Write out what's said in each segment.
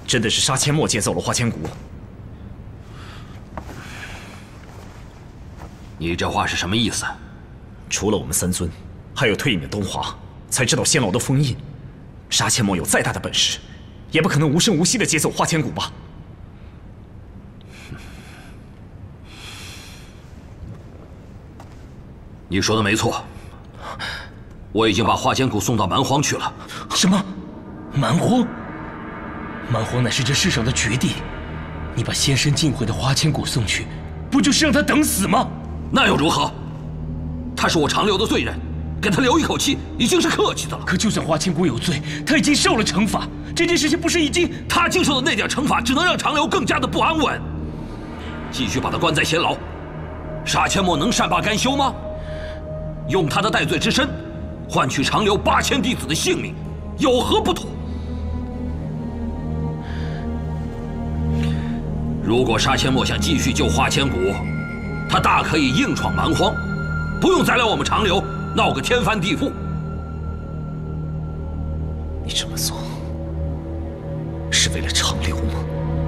真的是杀阡陌劫走了花千骨。 你这话是什么意思？ 除了我们三尊，还有退隐的东华，才知道仙牢的封印。杀阡陌有再大的本事，也不可能无声无息地劫走花千骨吧？ 你说的没错，我已经把花千骨送到蛮荒去了。 什么？蛮荒？蛮荒乃是这世上的绝地，你把仙身尽毁的花千骨送去，不就是让他等死吗？ 那又如何？他是我长留的罪人，给他留一口气已经是客气的了。 可就算花千骨有罪，他已经受了惩罚，这件事情不是已经…… 他经受的那点惩罚，只能让长留更加的不安稳。继续把他关在仙牢，杀阡陌能善罢甘休吗？用他的戴罪之身，换取长留8000弟子的性命，有何不妥？如果杀阡陌想继续救花千骨，他大可以硬闯蛮荒，不用再来我们长留闹个天翻地覆。 你这么做，是为了长留吗？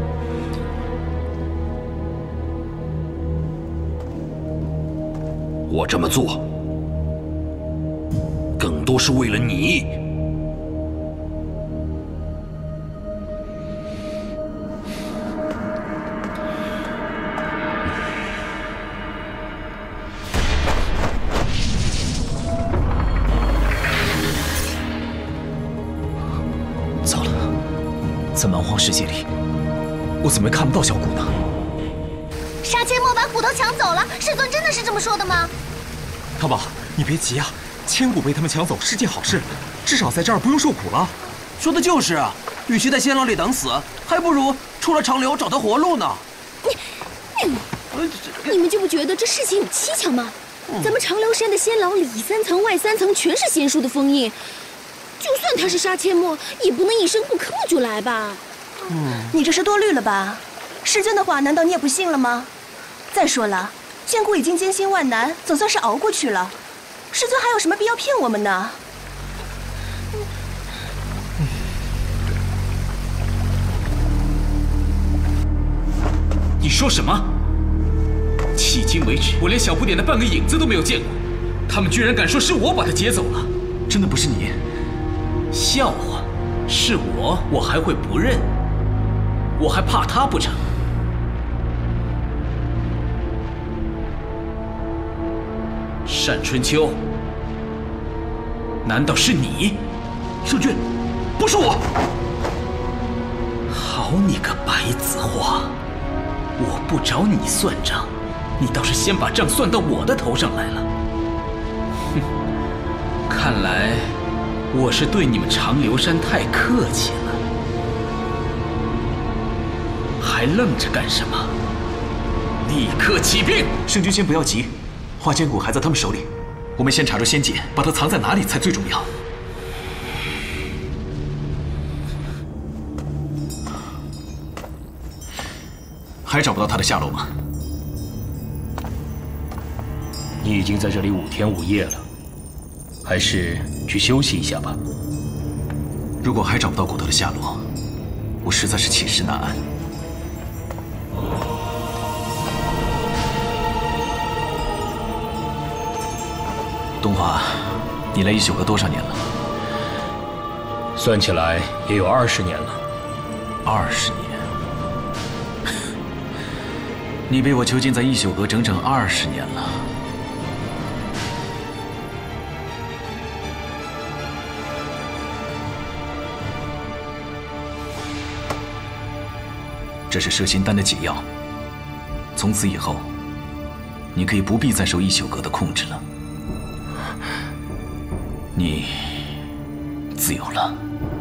我这么做，更多是为了你。 糟了，在蛮荒世界里，我怎么会看不到小骨呢？ 杀阡陌把骨头抢走了，师尊真的是这么说的吗？ 太保，你别急啊，千骨被他们抢走是件好事，至少在这儿不用受苦了。 说的就是啊，与其在仙牢里等死，还不如出了长留找条活路呢。 你们就不觉得这事情有蹊跷吗？咱们长留山的仙牢里3层外3层全是仙术的封印，就算他是杀阡陌，也不能一声不吭就来吧？ 你这是多虑了吧？师尊的话难道你也不信了吗？再说了，千骨已经艰辛万难，总算是熬过去了，师尊还有什么必要骗我们呢？ 你说什么？迄今为止，我连小不点的半个影子都没有见过，他们居然敢说是我把他劫走了， 真的不是你？ 笑话，是我还会不认？我还怕他不成？单春秋，难道是你？ 圣君，不是我！ 好你个白子画，我不找你算账，你倒是先把账算到我的头上来了。哼，看来我是对你们长留山太客气了，还愣着干什么？立刻起兵！ 圣君先不要急，花千骨还在他们手里，我们先查出仙姐，把她藏在哪里才最重要。还找不到她的下落吗？ 你已经在这里5天5夜了，还是去休息一下吧。 如果还找不到骨头的下落，我实在是寝食难安。东华，你来一宿阁多少年了？ 算起来也有20年了。 20年。你被我囚禁在一宿阁整整20年了。这是摄心丹的解药，从此以后，你可以不必再受一宿阁的控制了。你自由了。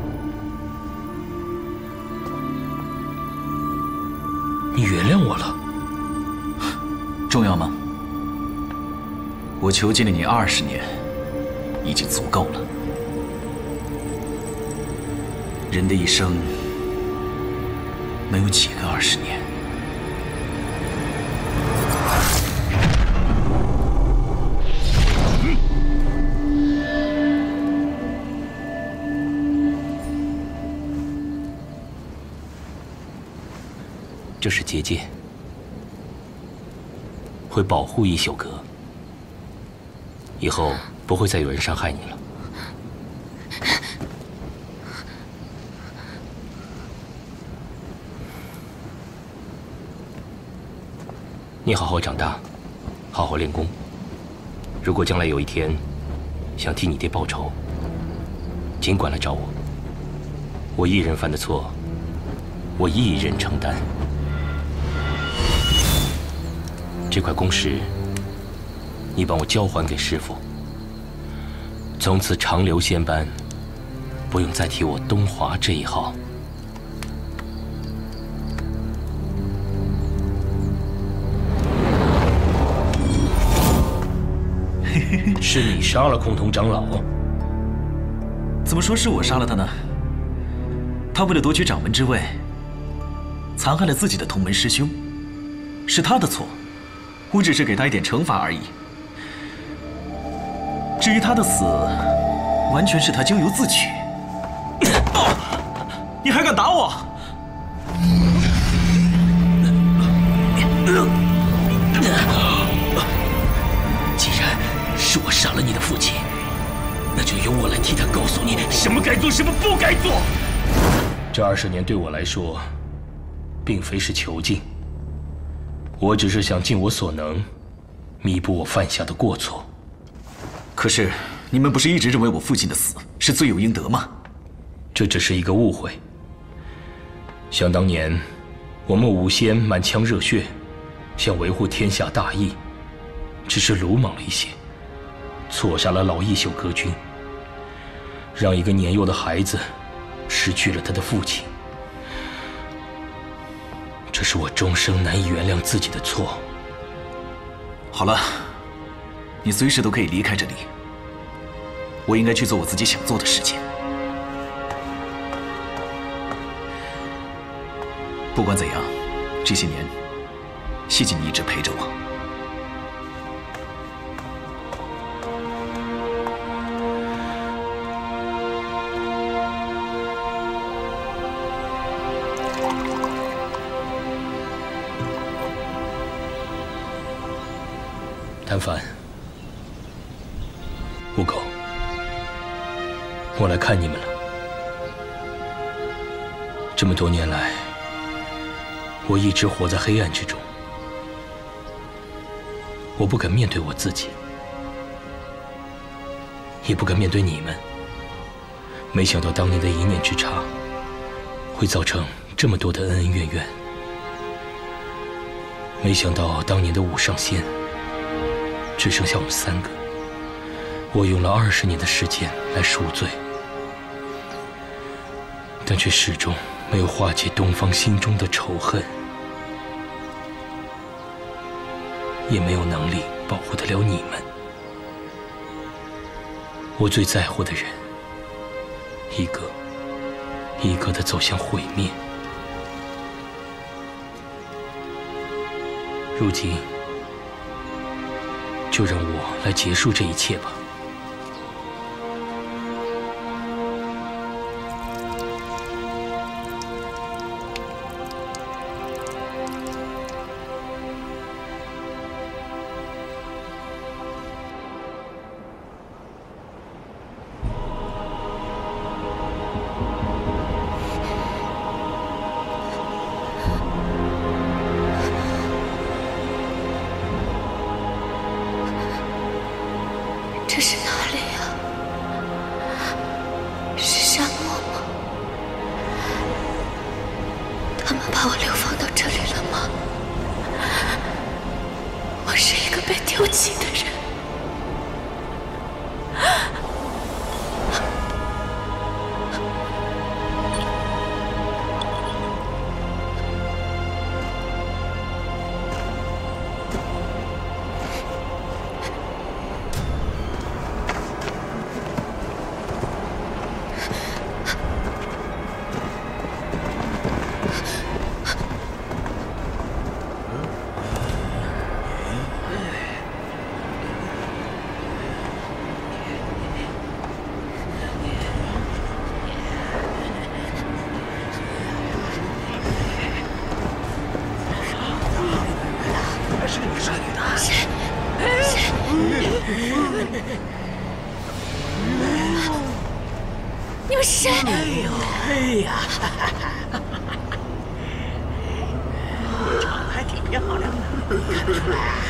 你原谅我了？ 重要吗？我囚禁了你20年，已经足够了。人的一生能有几个20年？ 这是结界，会保护一宿阁，以后不会再有人伤害你了。你好好长大，好好练功。如果将来有一天想替你爹报仇，尽管来找我。我一人犯的错，我一人承担。这块宫石，你帮我交还给师父。从此长留仙班，不用再提我东华这一号。是你杀了空通长老？ 怎么说是我杀了他呢？他为了夺取掌门之位，残害了自己的同门师兄，是他的错，我只是给他一点惩罚而已。至于他的死，完全是他咎由自取。你还敢打我？ 既然是我杀了你的父亲，那就由我来替他告诉你什么该做，什么不该做。这20年对我来说，并非是囚禁，我只是想尽我所能，弥补我犯下的过错。 可是你们不是一直认为我父亲的死是罪有应得吗？ 这只是一个误会。想当年，我们武仙满腔热血，想维护天下大义，只是鲁莽了一些，错杀了老一宿阁君，让一个年幼的孩子失去了他的父亲。这是我终生难以原谅自己的错。 好了，你随时都可以离开这里。我应该去做我自己想做的事情。不管怎样，这些年，谢谢你一直陪着我。 谭凡，悟狗，我来看你们了。这么多年来，我一直活在黑暗之中，我不敢面对我自己，也不敢面对你们。没想到当年的一念之差，会造成这么多的恩恩怨怨。没想到当年的五上仙，只剩下我们3个，我用了20年的时间来赎罪，但却始终没有化解东方心中的仇恨，也没有能力保护得了你们。我最在乎的人，一个一个地走向毁灭。如今，就让我来结束这一切吧。 这是哪里啊？是沙漠吗？他们把我流放到这里了吗？我是一个被丢弃的人。 又是谁？ 哎呀，长得还挺漂亮的，看得出来。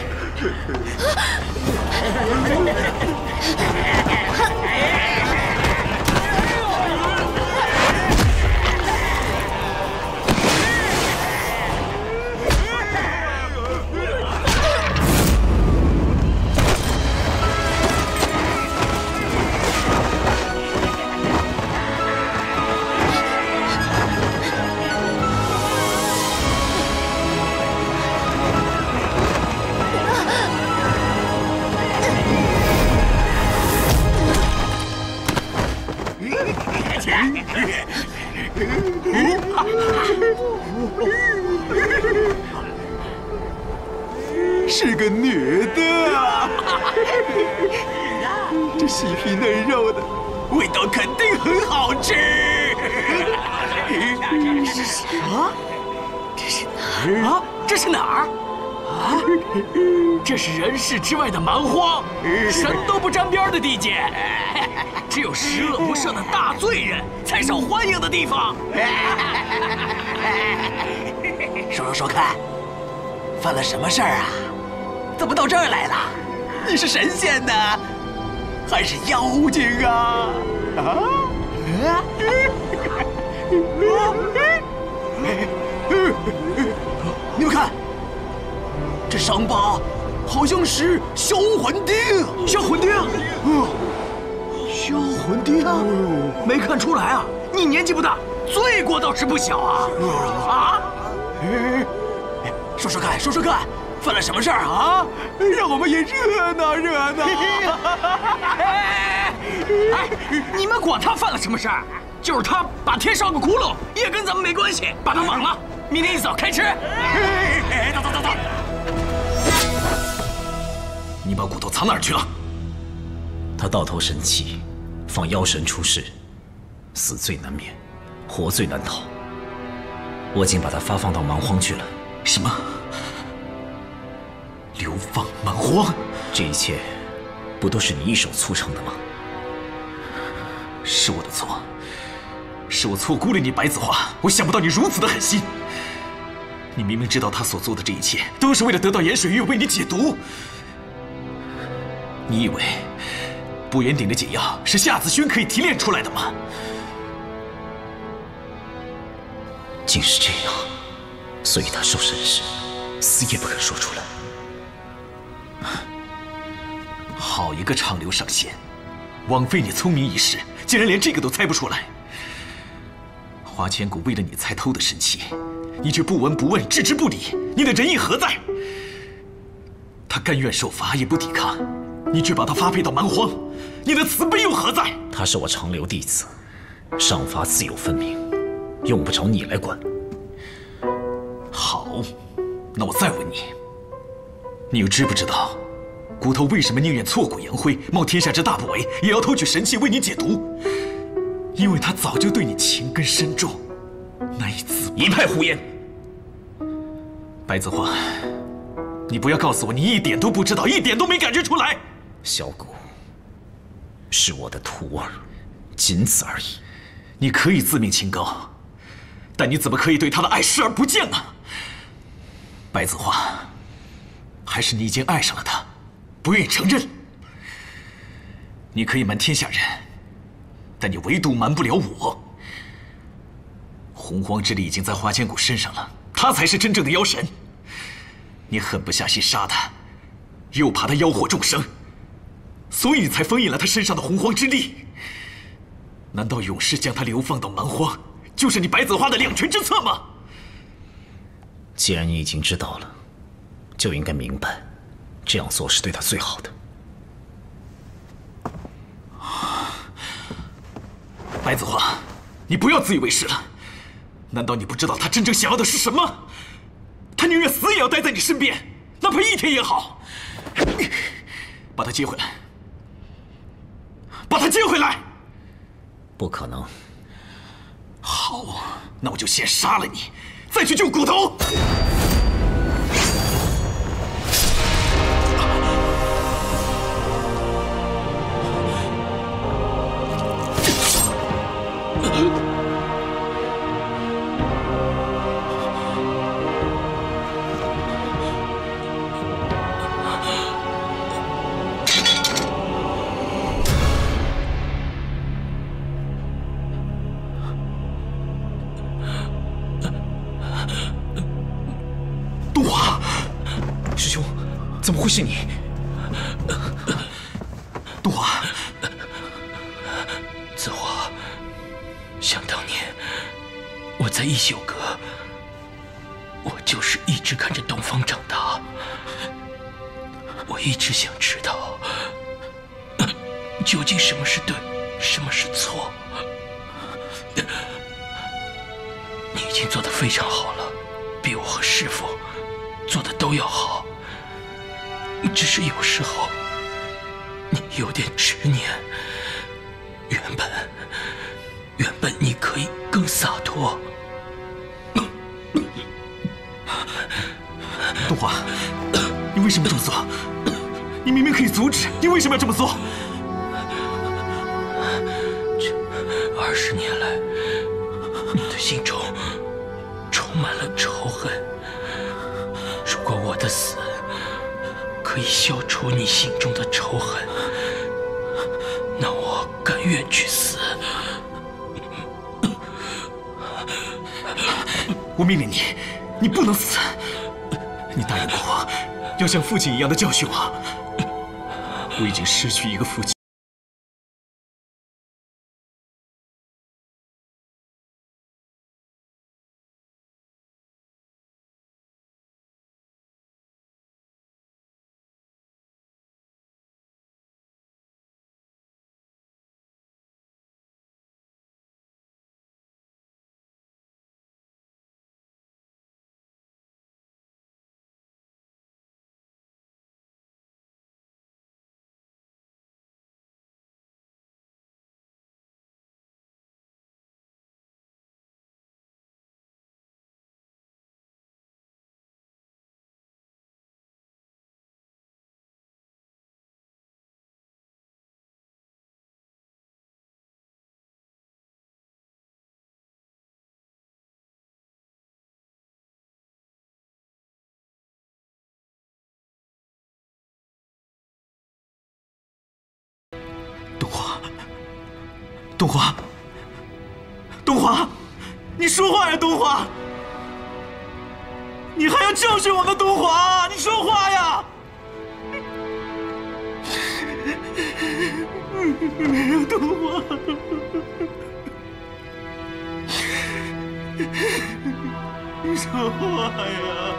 是个女的啊！这细皮嫩肉的，味道肯定很好吃。 啊？这是哪儿啊？这是哪儿？啊？这是人世之外的蛮荒，神都不沾边的地界，只有十恶不赦的大罪人才受欢迎的地方。 说看，犯了什么事儿啊？怎么到这儿来了？你是神仙呢，还是妖精啊？你们看，这伤疤好像是销魂钉。销魂钉？销魂钉？没看出来啊！你年纪不大，罪过倒是不小啊！啊？说看，犯了什么事儿啊？让我们也热闹热闹。哎，你们管他犯了什么事儿？就是他把天烧个窟窿，也跟咱们没关系。把他绑了，明天一早开吃。走。你把骨头藏哪儿去了？ 他道头神奇，放妖神出世，死罪难免，活罪难逃。我竟把他发放到蛮荒去了。 什么？流放蛮荒？ 这一切，不都是你一手促成的吗？ 是我的错，是我错估了你，白子画。我想不到你如此的狠心。你明明知道他所做的这一切都是为了得到盐水玉，为你解毒。你以为不言鼎的解药是夏子轩可以提炼出来的吗？ 竟是这样，所以他受审时，死也不肯说出来。 好一个长流上仙，枉费你聪明一时，竟然连这个都猜不出来。花千骨为了你才偷的神器，你却不闻不问，置之不理，你的仁义何在？他甘愿受罚也不抵抗，你却把他发配到蛮荒，你的慈悲又何在？ 他是我长流弟子，赏罚自有分明，用不着你来管。 好，那我再问你，你又知不知道骨头为什么宁愿挫骨扬灰，冒天下之大不韪，也要偷取神器为你解毒？因为他早就对你情根深重，难以自拔。 一派胡言！ 白子画，你不要告诉我你一点都不知道，一点都没感觉出来。 小骨是我的徒儿，仅此而已。 你可以自命清高，但你怎么可以对他的爱视而不见呢？白子画，还是你已经爱上了他，不愿意承认？你可以瞒天下人，但你唯独瞒不了我。洪荒之力已经在花千骨身上了，他才是真正的妖神。你狠不下心杀他，又怕他妖祸重生，所以你才封印了他身上的洪荒之力。难道永世将他流放到蛮荒，就是你白子画的两全之策吗？ 既然你已经知道了，就应该明白，这样做是对他最好的。 白子画，你不要自以为是了。难道你不知道他真正想要的是什么？他宁愿死也要待在你身边，哪怕一天也好。把他接回来，把他接回来！ 不可能。 好，那我就先杀了你，再去救骨头。 东华，师兄，怎么会是你？东华， 子华，想当年我在一宿阁，我就是一直看着东方长大。我一直想知道，究竟什么是对，什么是错。你已经做得非常好了，比我和师父做的都要好。只是有时候你有点执念。原本你可以更洒脱。 东华，你为什么这么做？你明明可以阻止，你为什么要这么做？ 这20年来，你的心中充满了仇恨。如果我的死可以消除你心中的仇恨，那我甘愿去死。 我命令你，你不能死。你答应过我，要像父亲一样的教训我。我已经失去一个父亲。东华，东华，你说话呀，东华！你还要教训我们东华？你说话呀！没有东华，你说话呀！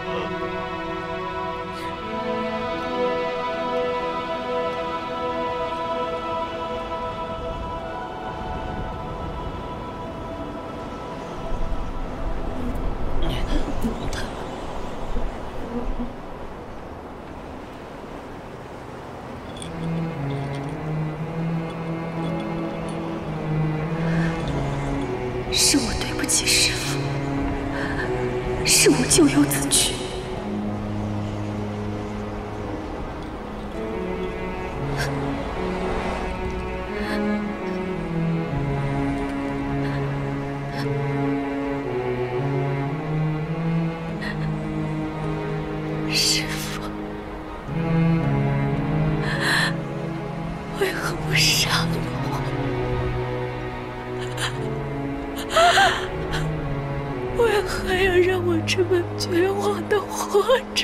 是我对不起师父，是我咎由自取。师父，为何不杀了我？为何要让我这么绝望的活着？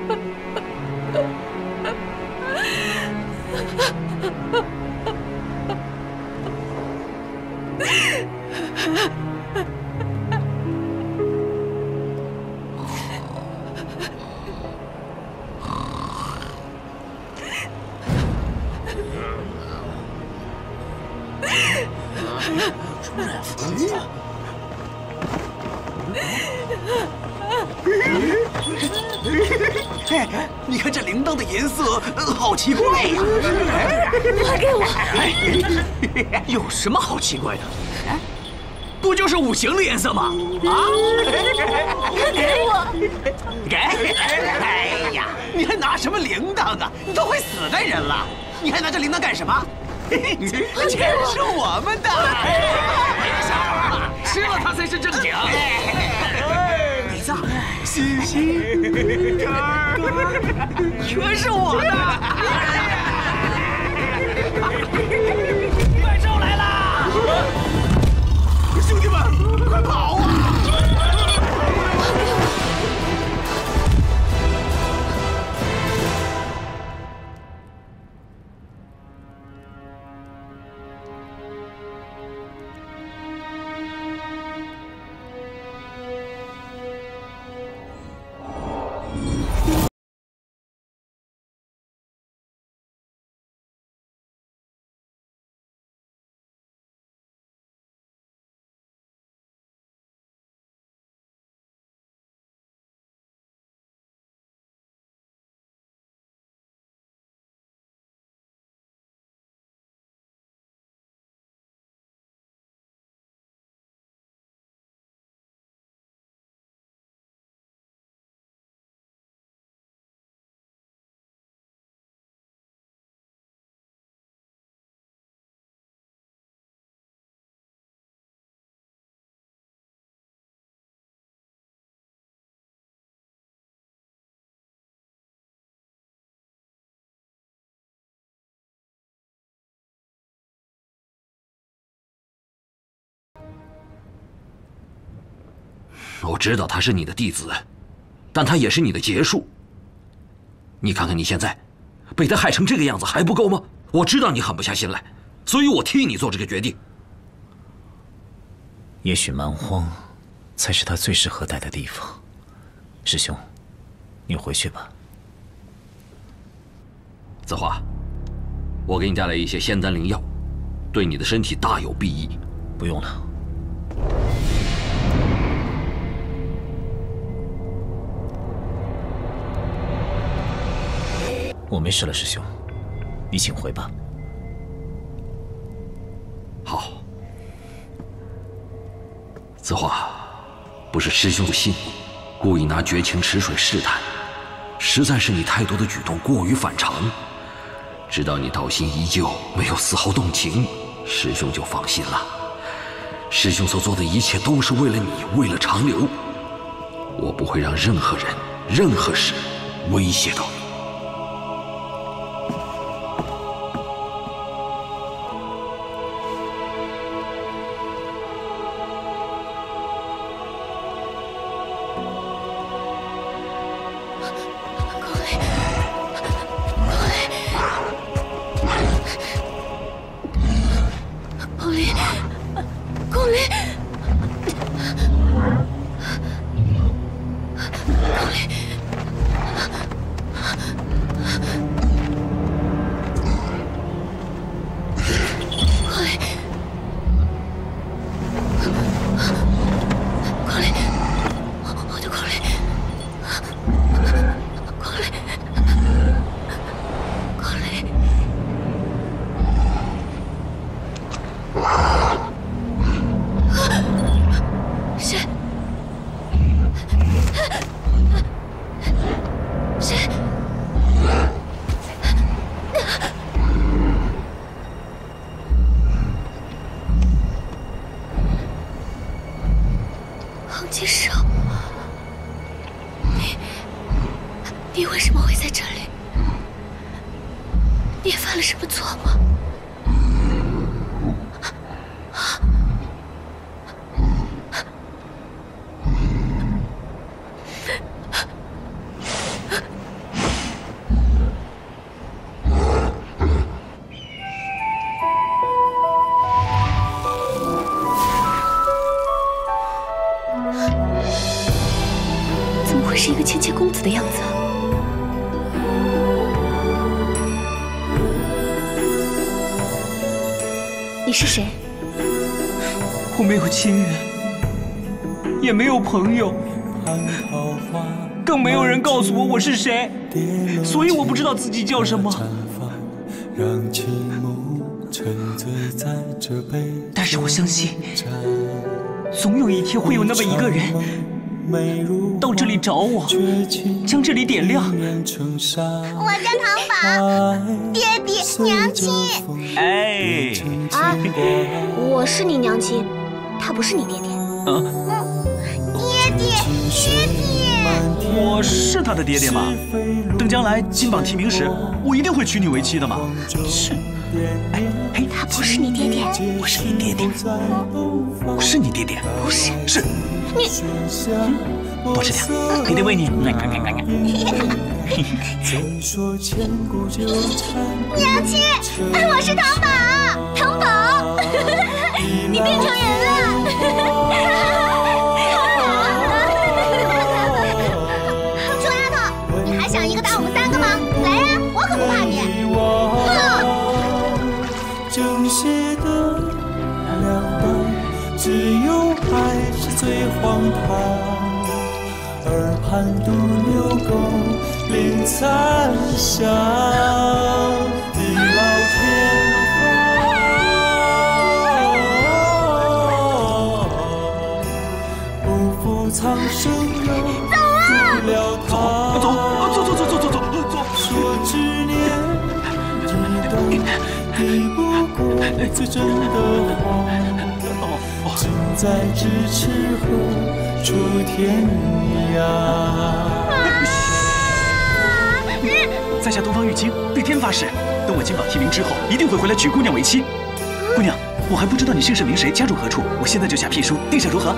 你看这铃铛的颜色，好奇怪呀！ 还给我！ 有什么好奇怪的？不就是五行的颜色吗？啊！ 给我！ 给！哎呀，你还拿什么铃铛啊？你都快死的人了，你还拿着铃铛干什么？这是我们的！别瞎玩！ 吃了它才是正经。李子， 西干儿， 全是我的。 怪兽来啦！兄弟们，快跑啊！ 我知道他是你的弟子，但他也是你的结束。你看看你现在，被他害成这个样子还不够吗？我知道你狠不下心来，所以我替你做这个决定。 也许蛮荒才是他最适合待的地方。师兄，你回去吧。 子华，我给你带来一些仙丹灵药，对你的身体大有裨益。 不用了。 我没事了，师兄，你请回吧。 好，子华，不是师兄不信你，故意拿绝情池水试探，实在是你太多的举动过于反常。知道你道心依旧，没有丝毫动情，师兄就放心了。师兄所做的一切都是为了你，为了长留。我不会让任何人、任何事威胁到你。 你为什么会在这里？你犯了什么错吗？怎么会是一个谦谦公子的样子啊？ 你是谁？ 我没有亲人，也没有朋友，更没有人告诉我是谁，所以我不知道自己叫什么。但是我相信，总有一天会有那么一个人到这里找我，将这里点亮。 我叫糖宝，爹地娘亲。 哎， 啊，我是你娘亲，他不是你爹爹。 爹爹，爹爹， 我是他的爹爹吗？等将来金榜题名时，我一定会娶你为妻的嘛。 是。 哎， 他不是你爹爹， 我是你爹爹，我是你爹爹， 不是， 是你。 多吃点，爹爹喂你。 娘亲，我是糖宝，糖宝，你变成人了。臭丫头，你还想一个打我们3个吗？来呀，我可不怕你。 正邪的两端，只有爱是最荒唐。耳畔独留宫，令残香。地老天荒，不负苍生有负了他。走！说执念一段，抵不过最真的谎。近在咫尺和出天涯。 在下东方玉清，对天发誓，等我金榜题名之后，一定会回来娶姑娘为妻。姑娘，我还不知道你姓甚名谁，家住何处，我现在就下聘书，定下如何？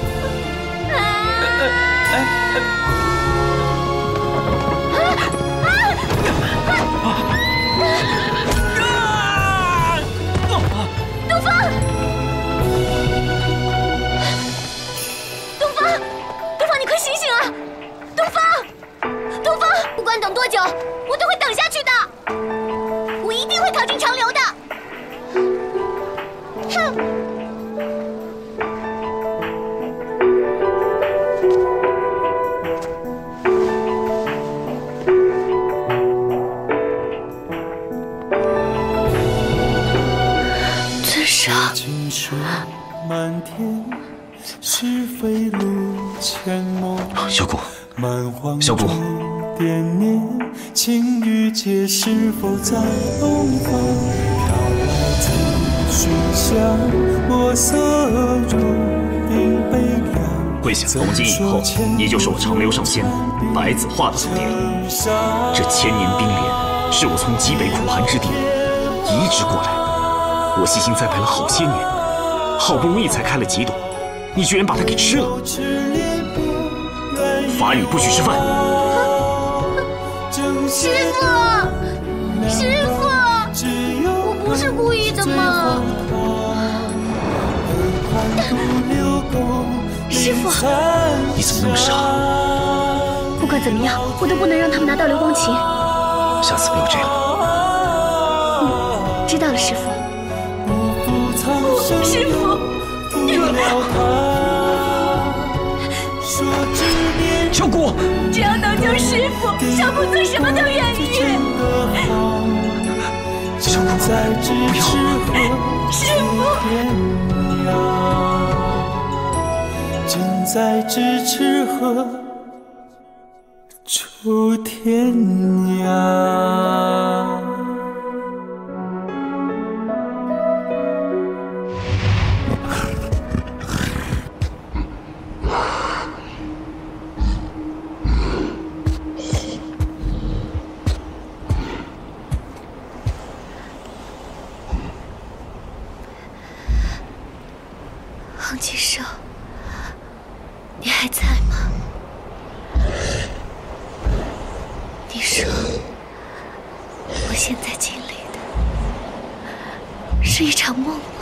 东方，你快醒醒啊！东方，不管等多久，我都会等下去的。我一定会考进长留的。哼！尊上。 是非路阡陌， 小谷，小谷， 点念情与劫是否在东方？飘来自寻香，墨色如冰悲凉。 跪下，从今以后，你就是我长留上仙白子画的徒弟了。这千年冰莲是我从极北苦寒之地移植过来，我细心栽培了好些年，好不容易才开了几朵。你居然把它给吃了！罚你不许吃饭。 师傅，我不是故意的嘛。师傅， 你怎么那么傻？ 不管怎么样，我都不能让他们拿到流光琴。 下次不要这样。 知道了，师傅。师傅。 小谷， 只要能救师傅，小谷做什么都愿意。 小谷，不要！ 师傅， 近在咫尺和出天涯。 黄金寿，你还在吗？你说，我现在经历的是一场梦吗？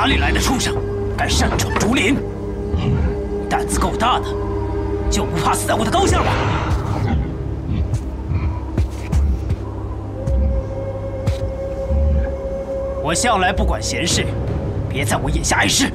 里来的畜生，敢擅闯竹林？胆子够大的，就不怕死在我的刀下吗？我向来不管闲事，别在我眼下碍事。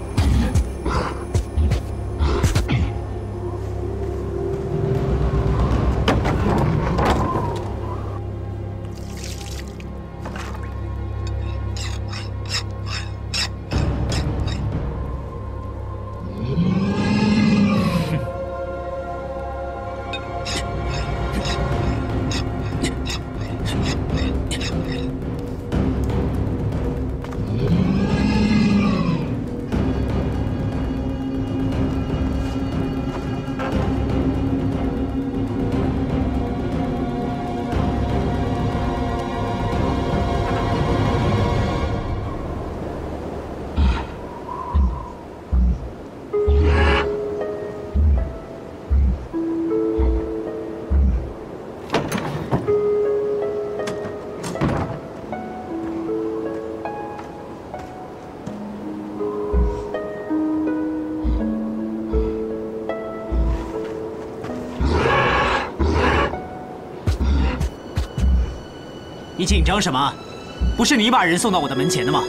你紧张什么？不是你把人送到我的门前的吗？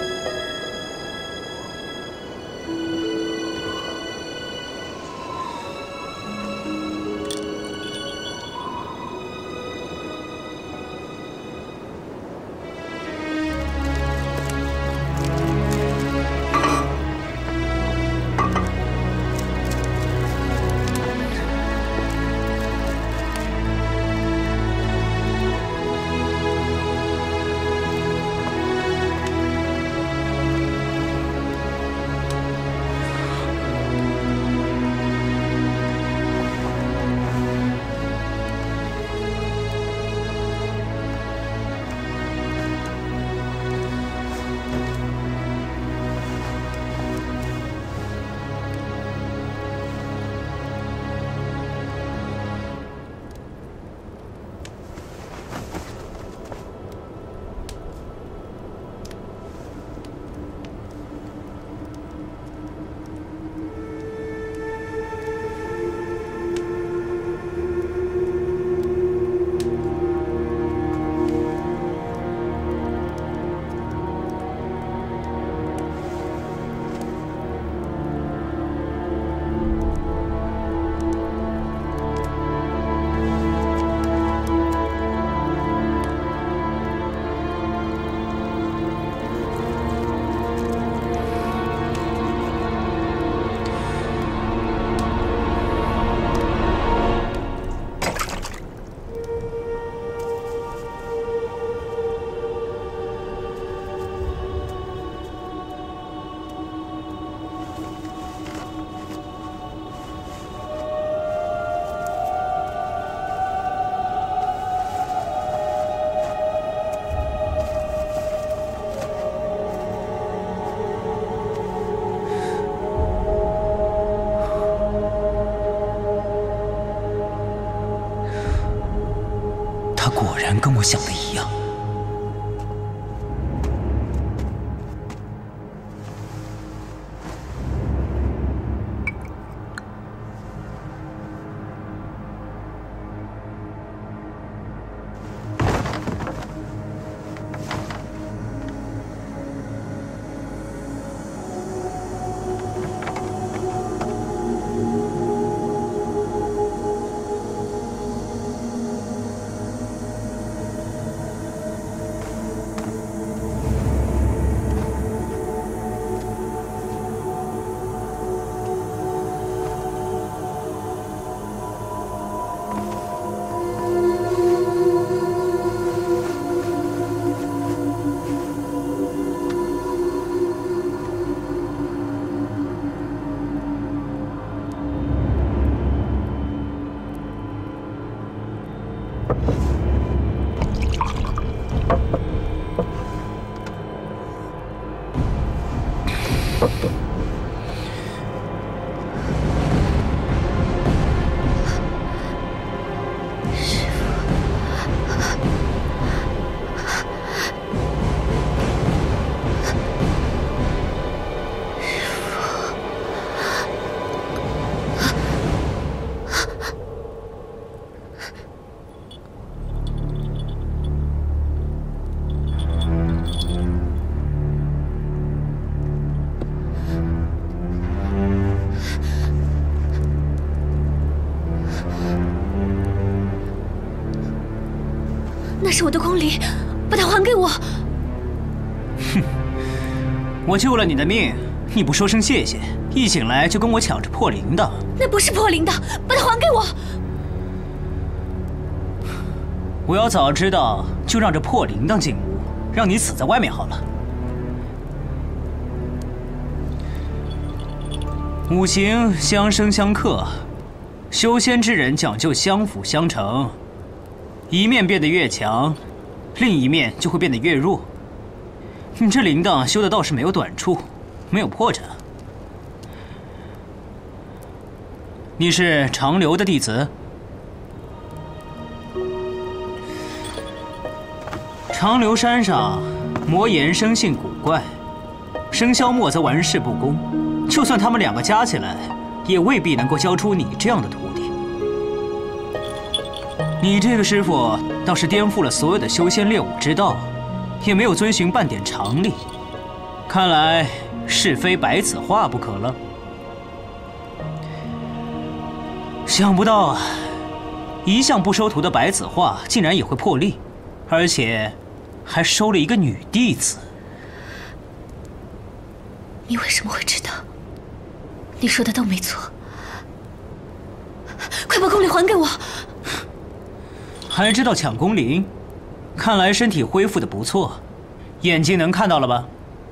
果然跟我想的一样。 是我的公礼，把它还给我。 哼，我救了你的命，你不说声谢谢，一醒来就跟我抢着破铃铛。 那不是破铃铛，把它还给我。 我要早知道，就让这破铃铛进屋，让你死在外面好了。五行相生相克，修仙之人讲究相辅相成，一面变得越强，另一面就会变得越弱。你这铃铛修的倒是没有短处，没有破绽。你是长留的弟子？长留山上魔岩生性古怪，生肖墨则玩世不恭。就算他们两个加起来，也未必能够教出你这样的徒弟。你这个师傅倒是颠覆了所有的修仙练武之道，也没有遵循半点常理。看来是非白子画不可了。想不到啊，一向不收徒的白子画竟然也会破例，而且还收了一个女弟子。 你为什么会知道？你说的都没错，快把公铃还给我！ 还知道抢公铃？看来身体恢复的不错，眼睛能看到了吧？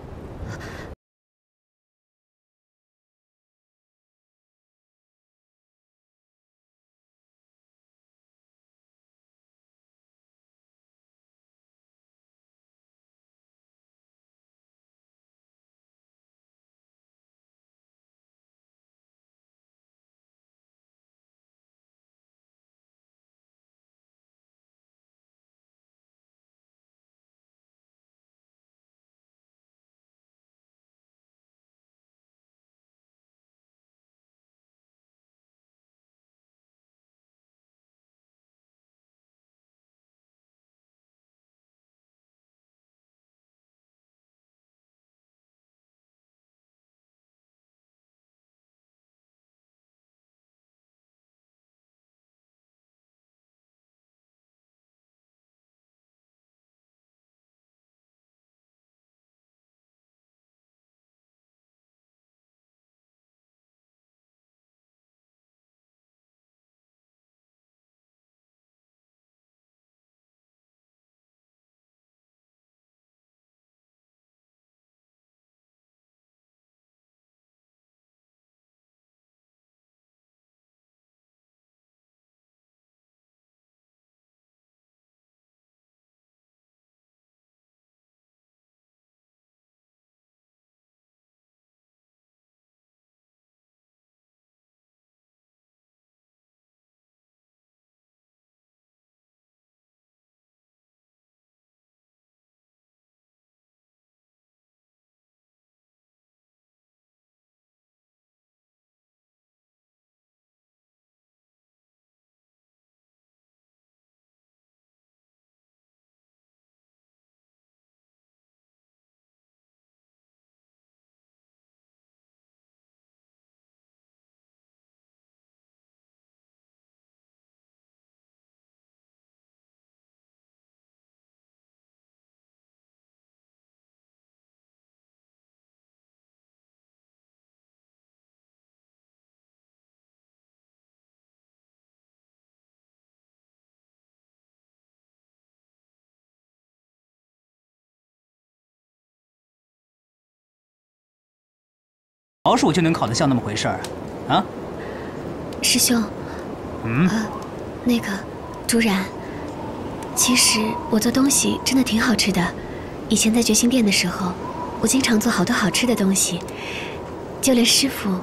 老鼠就能烤得像那么回事儿，啊？ 师兄，那个朱然，其实我做东西真的挺好吃的。以前在觉心殿的时候，我经常做好多好吃的东西，就连师傅。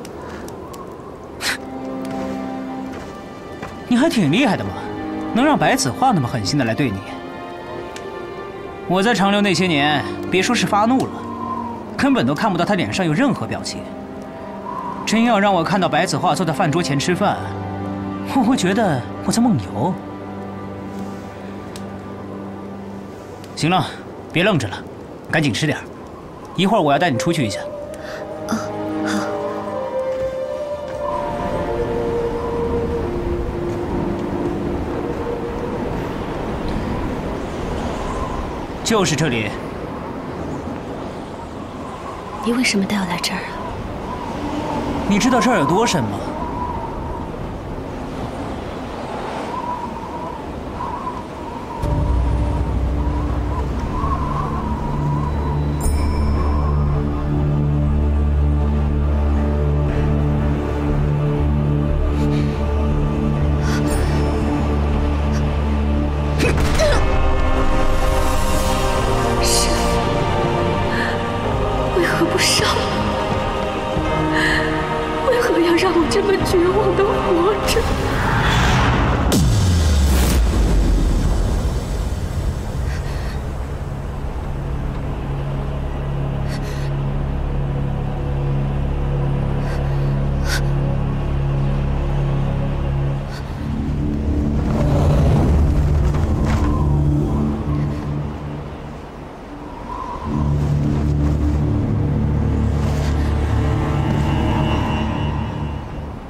你还挺厉害的嘛，能让白子画那么狠心的来对你。我在长留那些年，别说是发怒了，根本都看不到他脸上有任何表情。真要让我看到白子画坐在饭桌前吃饭，我会觉得我在梦游。行了，别愣着了，赶紧吃点，一会儿我要带你出去一下。 就是这里。 你为什么带我来这儿啊？ 你知道这儿有多深吗？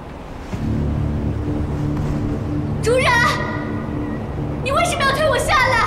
主人，你为什么要推我下来？